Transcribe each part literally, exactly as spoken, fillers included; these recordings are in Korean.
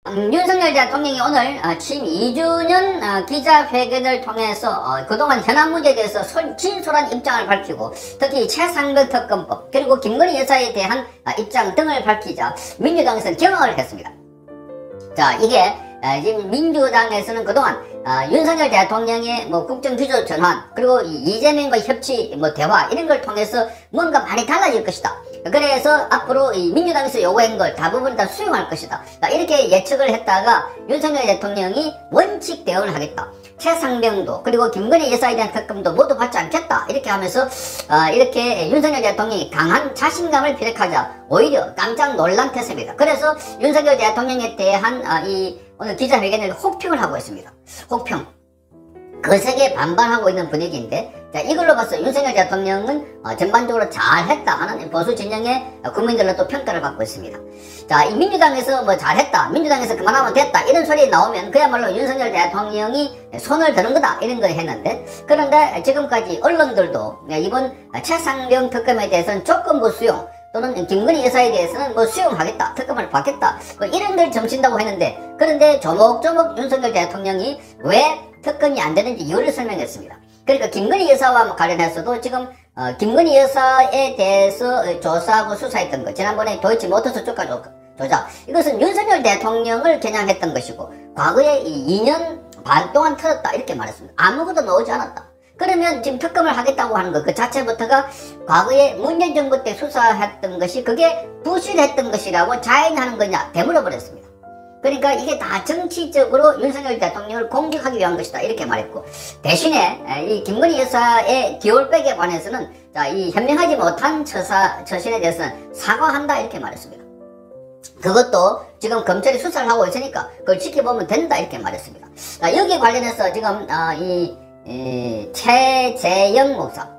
음, 윤석열 대통령이 오늘 어, 취임 이 주년 어, 기자회견을 통해서 어, 그동안 현안 문제에 대해서 솔, 진솔한 입장을 밝히고 특히 최상병 특검법 그리고 김건희 여사에 대한 어, 입장 등을 밝히자 민주당에서는 경악을 했습니다. 자, 이게 어, 지금 민주당에서는 그동안 어, 윤석열 대통령의 뭐 국정기조 전환 그리고 이재명과 협치 뭐 대화 이런 걸 통해서 뭔가 많이 달라질 것이다. 그래서 앞으로 이 민주당에서 요구한 걸 대부분 다 수용할 것이다. 이렇게 예측을 했다가 윤석열 대통령이 원칙 대응을 하겠다. 최상병도 그리고 김건희 여사에 대한 특검도 모두 받지 않겠다. 이렇게 하면서 어, 이렇게 윤석열 대통령이 강한 자신감을 비력하자 오히려 깜짝 놀란 태세입니다. 그래서 윤석열 대통령에 대한 어, 이 오늘 기자회견을 혹평을 하고 있습니다. 혹평. 거세게 반발하고 있는 분위기인데, 자, 이걸로 봐서 윤석열 대통령은 어, 전반적으로 잘했다 하는 보수 진영의 국민들로 또 평가를 받고 있습니다. 자, 이 민주당에서 뭐 잘했다, 민주당에서 그만하면 됐다 이런 소리 나오면 그야말로 윤석열 대통령이 손을 드는 거다 이런 걸 했는데, 그런데 지금까지 언론들도 이번 최상병 특검에 대해서는 조건부 수용 또는 김건희 여사에 대해서는 뭐 수용하겠다, 특검을 받겠다 뭐 이런 걸 점친다고 했는데, 그런데 조목조목 윤석열 대통령이 왜 특검이 안 되는지 이유를 설명했습니다. 그러니까 김건희 여사와 관련해서도 지금 어, 김건희 여사에 대해서 조사하고 수사했던 것, 지난번에 도이치모터스 주가 조작, 이것은 윤석열 대통령을 겨냥했던 것이고 과거에 이 년 반 동안 틀었다 이렇게 말했습니다. 아무것도 나오지 않았다. 그러면 지금 특검을 하겠다고 하는 것 그 자체부터가 과거에 문재인 정부 때 수사했던 것이 그게 부실했던 것이라고 자인하는 거냐 되물어버렸습니다. 그러니까 이게 다 정치적으로 윤석열 대통령을 공격하기 위한 것이다 이렇게 말했고, 대신에 이 김건희 여사의 기올백에 관해서는 자, 이 현명하지 못한 처사, 처신에 대해서는 사과한다 이렇게 말했습니다. 그것도 지금 검찰이 수사를 하고 있으니까 그걸 지켜보면 된다 이렇게 말했습니다. 자, 여기 관련해서 지금 어, 이, 이 최재영 목사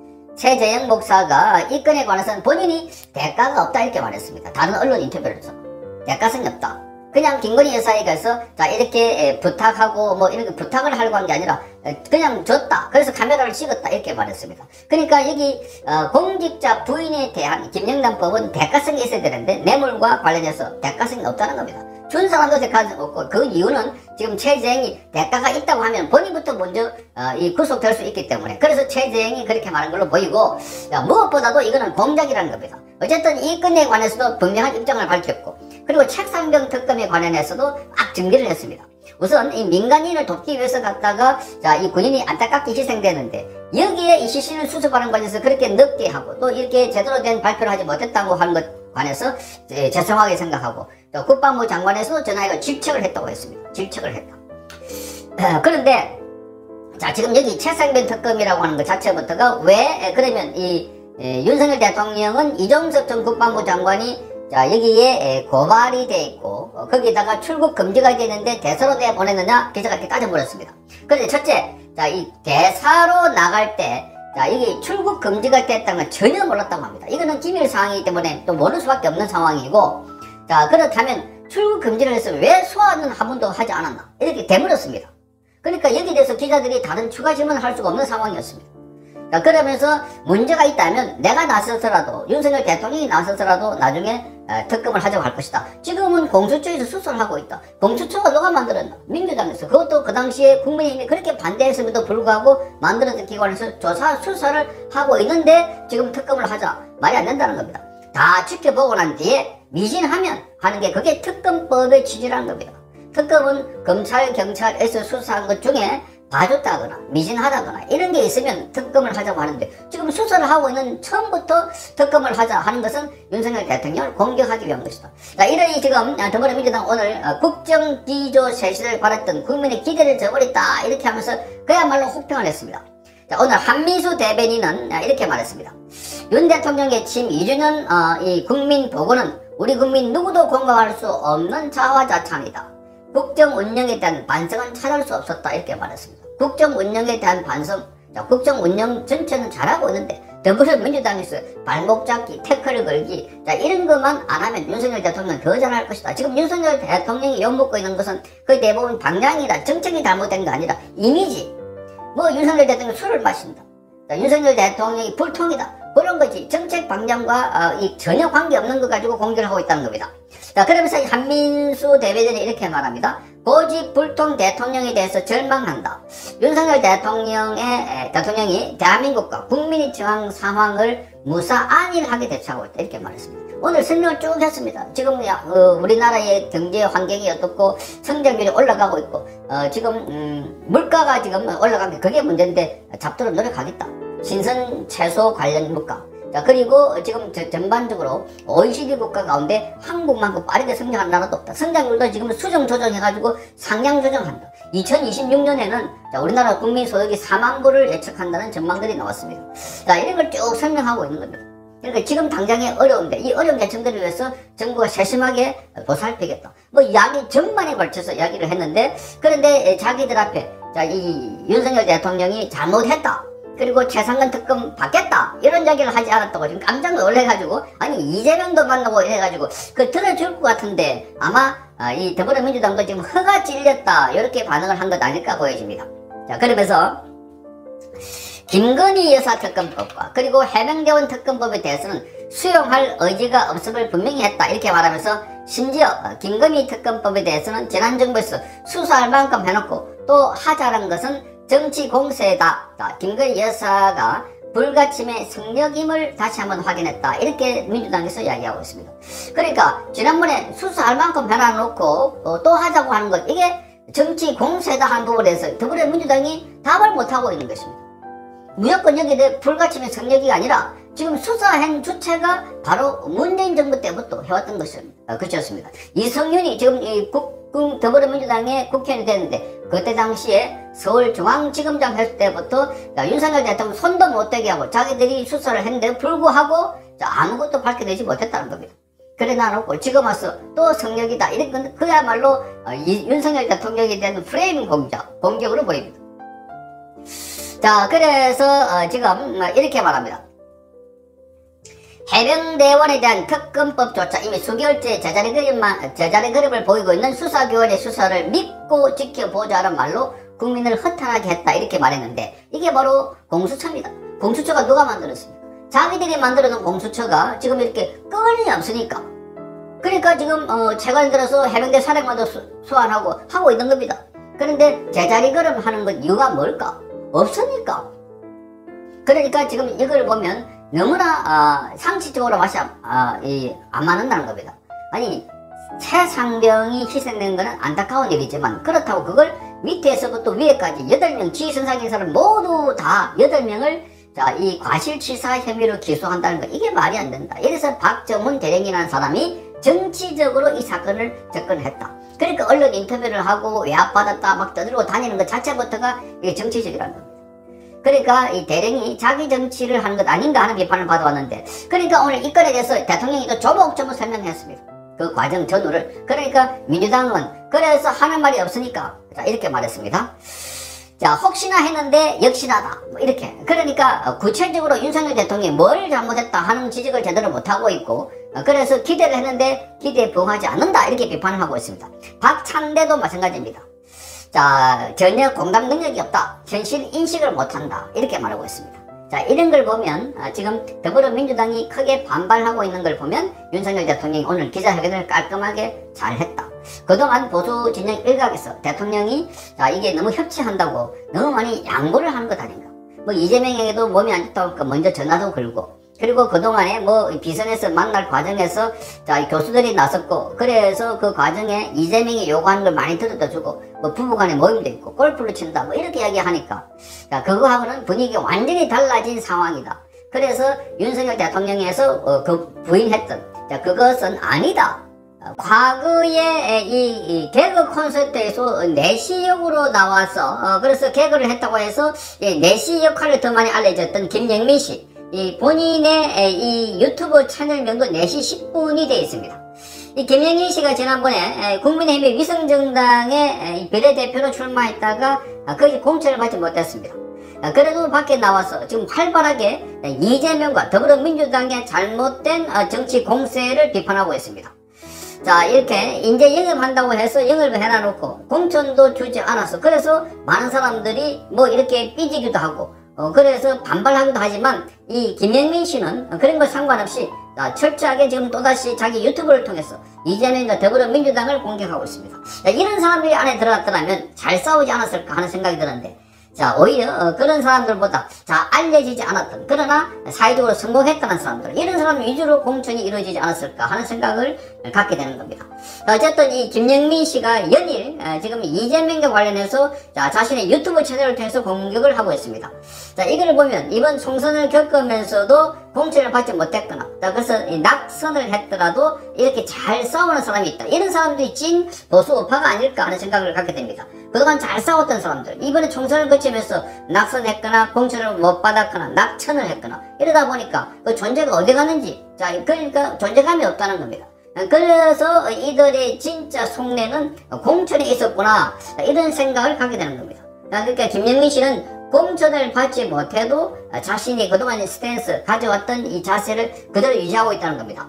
최재영 목사가 이 건에 관해서는 본인이 대가가 없다 이렇게 말했습니다. 다른 언론 인터뷰를 해서 대가성이 없다. 그냥 김건희 여사에 가서 자 이렇게 부탁하고 뭐 이렇게 부탁을 하려고 한 게 아니라 그냥 줬다. 그래서 카메라를 찍었다 이렇게 말했습니다. 그러니까 여기 어, 공직자 부인에 대한 김영란법은 대가성이 있어야 되는데 뇌물과 관련해서 대가성이 없다는 겁니다. 준 사람도 대가성이 없고, 그 이유는 지금 최재행이 대가가 있다고 하면 본인부터 먼저 어, 이 구속될 수 있기 때문에, 그래서 최재행이 그렇게 말한 걸로 보이고, 야, 무엇보다도 이거는 공작이라는 겁니다. 어쨌든 이 건에 관해서도 분명한 입장을 밝혔고, 그리고 최상병 특검에 관련해서도 막 증기를 했습니다. 우선 이 민간인을 돕기 위해서 갔다가 자, 이 군인이 안타깝게 희생되는데, 여기에 이 시신을 수습하는 관해서 그렇게 늦게 하고 또 이렇게 제대로 된 발표를 하지 못했다고 하는 것 관해서 예, 죄송하게 생각하고, 또 국방부 장관에서도 전화해서 질책을 했다고 했습니다. 질책을 했다. 어, 그런데 자, 지금 여기 최상병 특검이라고 하는 것 자체부터가 왜 그러면 이 에, 윤석열 대통령은 이종석 전 국방부 장관이 자, 여기에 고발이 돼 있고 어, 거기다가 출국 금지가 되는데 대사로 내 보냈느냐 기자가 이렇게 따져물었습니다. 그런데 첫째, 자, 이 대사로 나갈 때 자, 여기 출국 금지가 됐다는 건 전혀 몰랐다고 합니다. 이거는 기밀 사항이기 때문에 또 모를 수밖에 없는 상황이고, 자, 그렇다면 출국 금지를 해서 왜 소환은 한 번도 하지 않았나 이렇게 되물었습니다. 그러니까 여기에 대해서 기자들이 다른 추가 질문을 할 수가 없는 상황이었습니다. 자, 그러면서 문제가 있다면 내가 나서서라도, 윤석열 대통령이 나서서라도 나중에 에, 특검을 하자고 할 것이다. 지금은 공수처에서 수사를 하고 있다. 공수처가 누가 만들었나? 민주당에서. 그것도 그 당시에 국민의힘이 그렇게 반대했음에도 불구하고 만들어진 기관에서 조사 수사를 하고 있는데 지금 특검을 하자. 말이 안 된다는 겁니다. 다 지켜보고 난 뒤에 미진하면 하는 게 그게 특검법의 취지라는 겁니다. 특검은 검찰, 경찰에서 수사한 것 중에 봐줬다거나 미진하다거나 이런 게 있으면 특검을 하자고 하는데, 지금 수사를 하고 있는 처음부터 특검을 하자 하는 것은 윤석열 대통령을 공격하기 위한 것이다. 자, 이러니 지금 더불어민주당 오늘 국정기조 쇄신을 바랐던 국민의 기대를 저버렸다 이렇게 하면서 그야말로 혹평을 했습니다. 자, 오늘 한민수 대변인은 이렇게 말했습니다. 윤 대통령의 취임 이 주년 어, 이 국민 보고는 우리 국민 누구도 공감할 수 없는 자화자찬이다. 국정 운영에 대한 반성은 찾을 수 없었다 이렇게 말했습니다. 국정 운영에 대한 반성, 자, 국정 운영 전체는 잘하고 있는데 더불어민주당에서 발목 잡기, 태클을 걸기, 자, 이런 것만 안 하면 윤석열 대통령은 더 잘할 것이다. 지금 윤석열 대통령이 욕먹고 있는 것은 거의 대부분 방향이다, 정책이 잘못된 거 아니라 이미지. 뭐 윤석열 대통령이 술을 마신다, 자, 윤석열 대통령이 불통이다, 그런 거지. 정책 방향과 어, 이 전혀 관계없는 것 가지고 공격을 하고 있다는 겁니다. 자, 그러면서 한민수 대변인이 이렇게 말합니다. 고집불통 대통령에 대해서 절망한다. 윤석열 대통령의, 대통령이 대한민국과 국민이 처한 상황을 무사 안일하게 대처하고 있다. 이렇게 말했습니다. 오늘 설명을 쭉 했습니다. 지금 어, 우리나라의 경제 환경이 어떻고 성장률이 올라가고 있고 어, 지금 음, 물가가 지금 올라간 게 그게 문제인데 잡도록 노력하겠다. 신선 채소 관련 물가. 자, 그리고 지금 저, 전반적으로 오이시디 국가 가운데 한국만큼 빠르게 성장하는 나라도 없다. 성장률도 지금 수정 조정해가지고 상향 조정한다. 이천이십육 년에는 자, 우리나라 국민 소득이 사만 불을 예측한다는 전망들이 나왔습니다. 자, 이런 걸 쭉 설명하고 있는 겁니다. 그러니까 지금 당장에 어려운데 이 어려운 계층들을 위해서 정부가 세심하게 보살피겠다. 뭐 이야기 전반에 걸쳐서 이야기를 했는데 그런데 자기들 앞에 자, 이 윤석열 대통령이 잘못했다. 그리고 최상근 특검 받겠다 이런 이야기를 하지 않았다고 지금 깜짝 놀래가지고 아니 이재명도 만나고 이래가지고 그 들어줄 것 같은데 아마 아, 이 더불어민주당도 지금 허가 찔렸다 이렇게 반응을 한 것 아닐까 보여집니다. 자, 그러면서 김건희 여사 특검법과 그리고 해병대원 특검법에 대해서는 수용할 의지가 없음을 분명히 했다 이렇게 말하면서 심지어 김건희 특검법에 대해서는 지난 정부에서 수사할 만큼 해놓고 또 하자는 것은 정치 공세다. 자, 김건희 여사가 불가침의 성역임을 다시 한번 확인했다. 이렇게 민주당에서 이야기하고 있습니다. 그러니까 지난번에 수사할 만큼 해놔놓고 어, 또 하자고 하는 것 이게 정치 공세다 하는 부분에서 더불어민주당이 답을 못하고 있는 것입니다. 무조건 여기에 불가침의 성역이 아니라 지금 수사행 주체가 바로 문재인 정부 때부터 해왔던 것은 어, 그렇습니다. 이성윤이 지금 이 국, 더불어민주당의 국회의원이 됐는데 그때 당시에 서울중앙지검장 했을 때부터 자, 윤석열 대통령 손도 못 대게 하고 자기들이 수사를 했는데 불구하고 자, 아무것도 밝혀내지 못했다는 겁니다. 그래 놔놓고 지금 와서 또 성역이다 이런 그야말로 어, 이 윤석열 대통령에 대한 프레임 공격, 공격으로 보입니다. 자, 그래서 어, 지금 이렇게 말합니다. 해병대원에 대한 특검법조차 이미 수개월째 제자리 그림만, 제자리 그림을 보이고 있는 수사기관의 수사를 믿고 지켜보자는 말로 국민을 허탈하게 했다 이렇게 말했는데 이게 바로 공수처입니다. 공수처가 누가 만들었습니까? 자기들이 만들어놓은 공수처가 지금 이렇게 끈이 없으니까 그러니까 지금 어, 최근 들어서 해병대 사령관도 수, 소환하고 하고 있는 겁니다. 그런데 제자리 그림 하는 것 이유가 뭘까? 없으니까. 그러니까 지금 이걸 보면 너무나 어, 상식적으로 맛이 어, 이, 안 맞는다는 겁니다. 아니 최상병이 희생된 것은 안타까운 일이지만 그렇다고 그걸 밑에서부터 위에까지 여덟 명 지휘선상인 사람 모두 다 여덟 명을 자, 이 과실치사 혐의로 기소한다는 거 이게 말이 안 된다. 이래서 박정훈 대령이라는 사람이 정치적으로 이 사건을 접근했다. 그러니까 언론 인터뷰를 하고 외압받았다 막 떠들고 다니는 것 자체부터가 이게 정치적이라는 겁니다. 그러니까 이 대령이 자기 정치를 하는 것 아닌가 하는 비판을 받아왔는데 그러니까 오늘 이 건에 대해서 대통령이 또 조목조목 설명했습니다. 그 과정 전후를. 그러니까 민주당은 그래서 하는 말이 없으니까 자 이렇게 말했습니다. 자 혹시나 했는데 역시나다 뭐 이렇게. 그러니까 구체적으로 윤석열 대통령이 뭘 잘못했다 하는 지적을 제대로 못하고 있고 그래서 기대를 했는데 기대에 부응하지 않는다 이렇게 비판을 하고 있습니다. 박찬대도 마찬가지입니다. 자 전혀 공감 능력이 없다. 현실 인식을 못한다. 이렇게 말하고 있습니다. 자 이런 걸 보면 아, 지금 더불어민주당이 크게 반발하고 있는 걸 보면 윤석열 대통령이 오늘 기자회견을 깔끔하게 잘했다. 그동안 보수 진영 일각에서 대통령이 자 이게 너무 협치한다고 너무 많이 양보를 하는 것 아닌가. 뭐 이재명에게도 몸이 안 좋다고 먼저 전화도 걸고 그리고 그동안에 뭐 비선에서 만날 과정에서 자 교수들이 나섰고 그래서 그 과정에 이재명이 요구하는 걸 많이 들어다 주고 뭐 부부간의 모임도 있고 골프를 친다 뭐 이렇게 이야기하니까 자 그거하고는 분위기가 완전히 달라진 상황이다. 그래서 윤석열 대통령에서 어, 그 부인했던 자 그것은 아니다. 어, 과거에 이, 이 개그 콘서트에서 내시 역으로 나와서 어, 그래서 개그를 했다고 해서 예, 내시 역할을 더 많이 알려졌던 김영민 씨 이 본인의 이 유튜브 채널명도 네 시 십 분이 되어 있습니다. 이 김영희 씨가 지난번에 국민의힘의 위성정당의 비례대표로 출마했다가 거기 공천을 받지 못했습니다. 그래도 밖에 나와서 지금 활발하게 이재명과 더불어민주당의 잘못된 정치 공세를 비판하고 있습니다. 자 이렇게 이제 영입한다고 해서 영입을 해놔놓고 공천도 주지 않았어. 그래서 많은 사람들이 뭐 이렇게 삐지기도 하고 어, 그래서 반발하기도 하지만 이 김영민 씨는 그런 거 상관없이 자, 철저하게 지금 또다시 자기 유튜브를 통해서 이재명과 더불어민주당을 공격하고 있습니다. 자, 이런 사람들이 안에 들어갔더라면 잘 싸우지 않았을까 하는 생각이 드는데, 자, 오히려 어, 그런 사람들보다 자 알려지지 않았던, 그러나 사회적으로 성공했다는 사람들, 이런 사람 위주로 공천이 이루어지지 않았을까 하는 생각을 갖게 되는 겁니다. 어쨌든 이 김영민 씨가 연일 어, 지금 이재명과 관련해서 자, 자신의 유튜브 채널을 통해서 공격을 하고 있습니다. 자, 이걸 보면 이번 총선을 겪으면서도 공천을 받지 못했거나, 자, 그래서 이 낙선을 했더라도 이렇게 잘 싸우는 사람이 있다, 이런 사람들이 찐 보수 우파가 아닐까 하는 생각을 갖게 됩니다. 그동안 잘 싸웠던 사람들, 이번에 총선을 거치면서 낙선했거나 공천을 못 받았거나 낙천을 했거나 이러다 보니까 그 존재가 어디 갔는지, 자, 그러니까 존재감이 없다는 겁니다. 그래서 이들의 진짜 속내는 공천에 있었구나, 이런 생각을 갖게 되는 겁니다. 그러니까 김영민 씨는 공천을 받지 못해도 자신이 그동안 스탠스 가져왔던 이 자세를 그대로 유지하고 있다는 겁니다.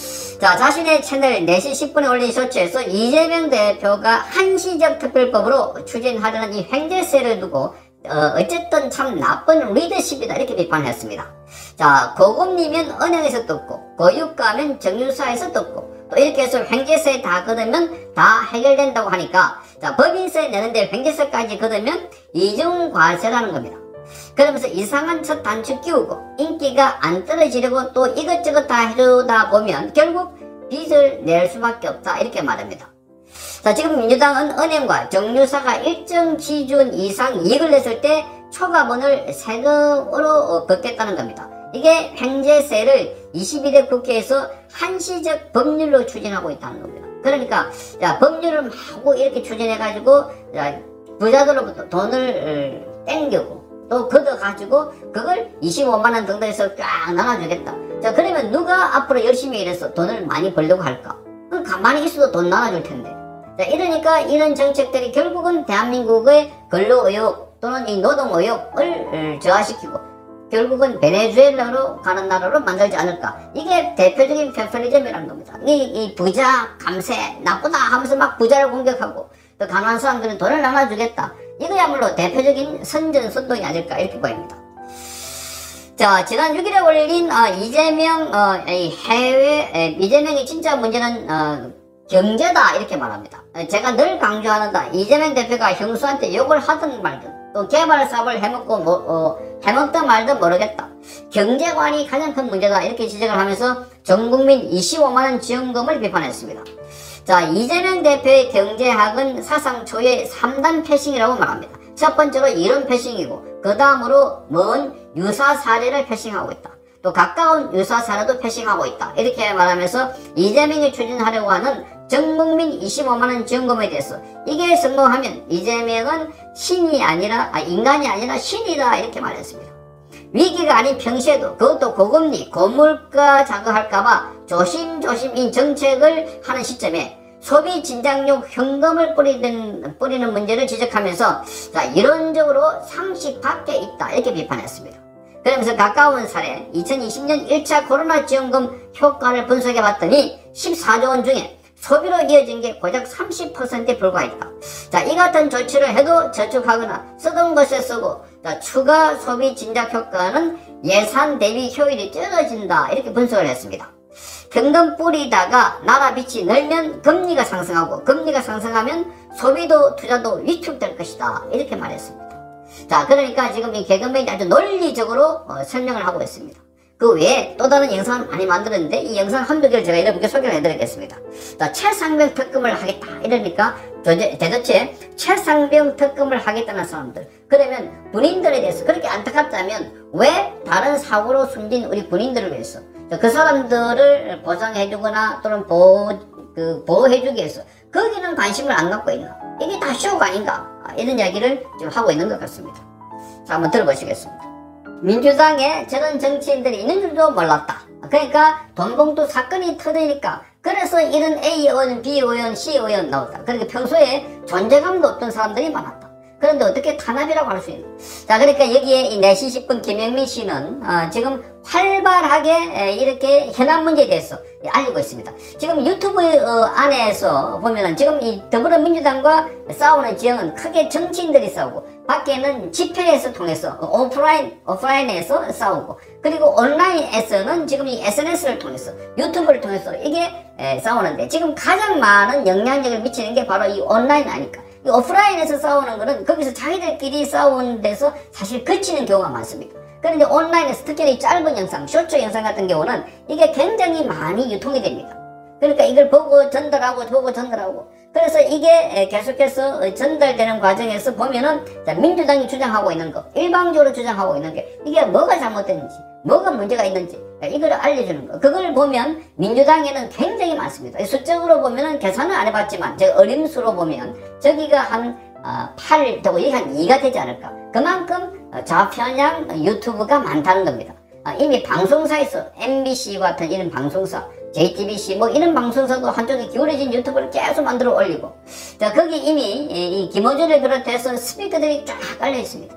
자, 자신의 채널 네 시 십 분에 올린 쇼츠에서 이재명 대표가 한시적 특별법으로 추진하려는 이 횡재세를 두고 어, 어쨌든 참 나쁜 리더십이다, 이렇게 비판했습니다. 자, 고금리면 은행에서 뜯고 고유가면 정유사에서 뜯고 또 이렇게 해서 횡재세 다 걷으면 다 해결된다고 하니까, 자, 법인세 내는데 횡재세까지 걷으면 이중과세라는 겁니다. 그러면서 이상한 첫 단추 끼우고 인기가 안 떨어지려고 또 이것저것 다 해주다 보면 결국 빚을 낼 수밖에 없다, 이렇게 말합니다. 자, 지금 민주당은 은행과 정유사가 일정 기준 이상 이익을 냈을 때 초과분을 세금으로 걷겠다는 겁니다. 이게 횡재세를 이십일 대 국회에서 한시적 법률로 추진하고 있다는 겁니다. 그러니까 자, 법률을 하고 이렇게 추진해가지고 자, 부자들로부터 돈을 땡기고 또 걷어가지고 그걸 이십오만 원 정도에서 쫙 나눠주겠다. 자, 그러면 누가 앞으로 열심히 일해서 돈을 많이 벌려고 할까? 그럼 가만히 있어도 돈 나눠줄 텐데. 자, 이러니까 이런 정책들이 결국은 대한민국의 근로의욕 또는 이 노동의욕을 저하시키고 결국은 베네수엘라로 가는 나라로 만들지 않을까. 이게 대표적인 페퍼리즘이라는 겁니다. 이, 이 부자 감세 나쁘다 하면서 막 부자를 공격하고 또 가난한 사람들은 돈을 나눠주겠다. 이거야말로 대표적인 선전선동이 아닐까, 이렇게 보입니다. 자, 지난 육 일에 올린 어, 이재명 어, 이 해외 에, 이재명이 진짜 문제는 어, 경제다, 이렇게 말합니다. 제가 늘 강조하는다. 이재명 대표가 형수한테 욕을 하든 말든 또 개발 사업을 해먹고 뭐, 어, 해먹든 말든 모르겠다, 경제관이 가장 큰 문제다, 이렇게 지적을 하면서 전국민 이십오만 원 지원금을 비판했습니다. 자, 이재명 대표의 경제학은 사상 초유의 삼 단 패싱이라고 말합니다. 첫 번째로 이론 패싱이고 그 다음으로 먼 유사 사례를 패싱하고 있다. 또 가까운 유사 사례도 패싱하고 있다, 이렇게 말하면서 이재명이 추진하려고 하는 전국민 이십오만 원 지원금에 대해서 이게 성공하면 이재명은 신이 아니라 아, 인간이 아니라 신이다, 이렇게 말했습니다. 위기가 아닌 평시에도 그것도 고금리 고물가 자극할까봐 조심조심 이 정책을 하는 시점에 소비 진작용 현금을 뿌리는, 뿌리는 문제를 지적하면서 자, 이론적으로 상식 밖에 있다, 이렇게 비판했습니다. 그러면서 가까운 사례 이천이십 년 일 차 코로나 지원금 효과를 분석해 봤더니 십사조 원 중에 소비로 이어진 게 고작 삼십 퍼센트에 불과했다. 자, 이 같은 조치를 해도 저축하거나 쓰던 것에 쓰고 자, 추가 소비 진작 효과는 예산 대비 효율이 떨어진다, 이렇게 분석을 했습니다. 현금 뿌리다가 나라 빚이 늘면 금리가 상승하고 금리가 상승하면 소비도 투자도 위축될 것이다, 이렇게 말했습니다. 자, 그러니까 지금 이 개그맨이 아주 논리적으로 어, 설명을 하고 있습니다. 그 외에 또 다른 영상을 많이 만들었는데 이 영상 한두 개를 제가 여러분께 소개를 해드리겠습니다. 자, 최상병 특검을 하겠다 이러니까 도대, 대도체 최상병 특검을 하겠다는 사람들, 그러면 군인들에 대해서 그렇게 안타깝다면 왜 다른 사고로 숨진 우리 군인들을 위해서 그 사람들을 보상해주거나 또는 보호, 그 보호해주기 위해서 거기는 관심을 안 갖고 있나? 이게 다 쇼가 아닌가? 이런 이야기를 지금 하고 있는 것 같습니다. 자, 한번 들어보시겠습니다. 민주당에 저런 정치인들이 있는 줄도 몰랐다. 그러니까 돈봉투 사건이 터지니까 그래서 이런 A 의원, B 의원, C 의원 나왔다. 그러니까 평소에 존재감도 없던 사람들이 많았다. 그런데 어떻게 탄압이라고 할 수 있는? 자, 그러니까 여기에 이 네 시 십 분 김영민 씨는 어, 지금 활발하게 이렇게 현안 문제에 대해서 알리고 있습니다. 지금 유튜브 어, 안에서 보면은 지금 이 더불어민주당과 싸우는 지형은 크게 정치인들이 싸우고, 밖에는 집회에서 통해서 오프라인 오프라인에서 싸우고, 그리고 온라인에서는 지금 이 에스엔에스를 통해서, 유튜브를 통해서 이게 에, 싸우는데, 지금 가장 많은 영향력을 미치는 게 바로 이 온라인 아닐까. 이 오프라인에서 싸우는 거는 거기서 자기들끼리 싸우는 데서 사실 그치는 경우가 많습니다. 그런데 온라인에서 특히 이 짧은 영상, 쇼츠 영상 같은 경우는 이게 굉장히 많이 유통이 됩니다. 그러니까 이걸 보고 전달하고 보고 전달하고, 그래서 이게 계속해서 전달되는 과정에서 보면은 민주당이 주장하고 있는 거, 일방적으로 주장하고 있는 게 이게 뭐가 잘못됐는지, 뭐가 문제가 있는지 이걸 알려주는 거. 그걸 보면 민주당에는 굉장히 많습니다. 수적으로 보면은 계산을 안 해봤지만 제 어림수로 보면 저기가 한 팔 되고 여기 한 이가 되지 않을까. 그만큼 좌편향 유튜브가 많다는 겁니다. 이미 방송사에서 엠비씨 같은 이런 방송사, 제이티비씨 뭐 이런 방송사도 한쪽에 기울어진 유튜브를 계속 만들어 올리고, 자, 거기 이미 이 김어준을 비롯해서 스피커들이 쫙 깔려 있습니다.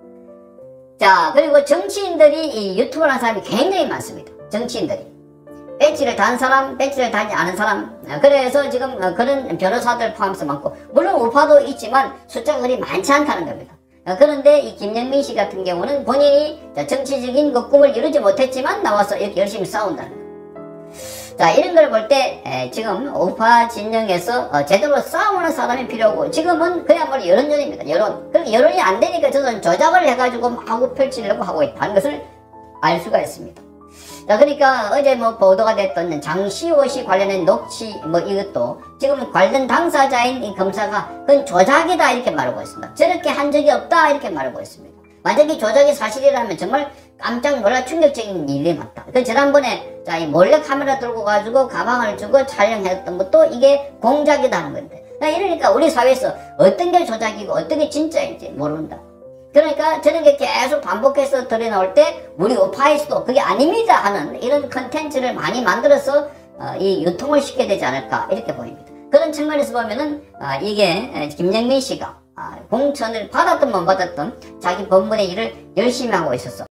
자, 그리고 정치인들이 이 유튜브라는 사람이 굉장히 많습니다. 정치인들이 배지를 단 사람, 배지를 달지 않은 사람, 그래서 지금 그런 변호사들 포함해서 많고, 물론 우파도 있지만 숫자가 그리 많지 않다는 겁니다. 그런데 이 김영민 씨 같은 경우는 본인이 정치적인 그 꿈을 이루지 못했지만 나와서 이렇게 열심히 싸운다는 거예요. 자, 이런 걸 볼 때 지금 우파 진영에서 어, 제대로 싸우는 사람이 필요하고, 지금은 그야말로 여론전입니다. 여론. 그러니까 여론이 안 되니까 저는 조작을 해가지고 마구 펼치려고 하고 있다는 것을 알 수가 있습니다. 자, 그러니까 어제 뭐 보도가 됐던 장시호 씨 관련된 녹취 뭐 이것도 지금 관련 당사자인 이 검사가 그건 조작이다 이렇게 말하고 있습니다. 저렇게 한 적이 없다 이렇게 말하고 있습니다. 만약에 조작이 사실이라면 정말 깜짝 놀라 충격적인 일이 맞다. 그 지난번에 자, 이 몰래 카메라 들고 가지고 가방을 주고 촬영했던 것도 이게 공작이다 하는 건데, 이러니까 우리 사회에서 어떤 게 조작이고 어떤 게 진짜인지 모른다. 그러니까 저런 게 계속 반복해서 드러나올 때 우리 우파에서도 그게 아닙니다 하는 이런 컨텐츠를 많이 만들어서 어, 이 유통을 시켜야 되지 않을까 이렇게 보입니다. 그런 측면에서 보면은 어, 이게 김영민 씨가 어, 공천을 받았든 못 받았든 자기 본분의 일을 열심히 하고 있었어.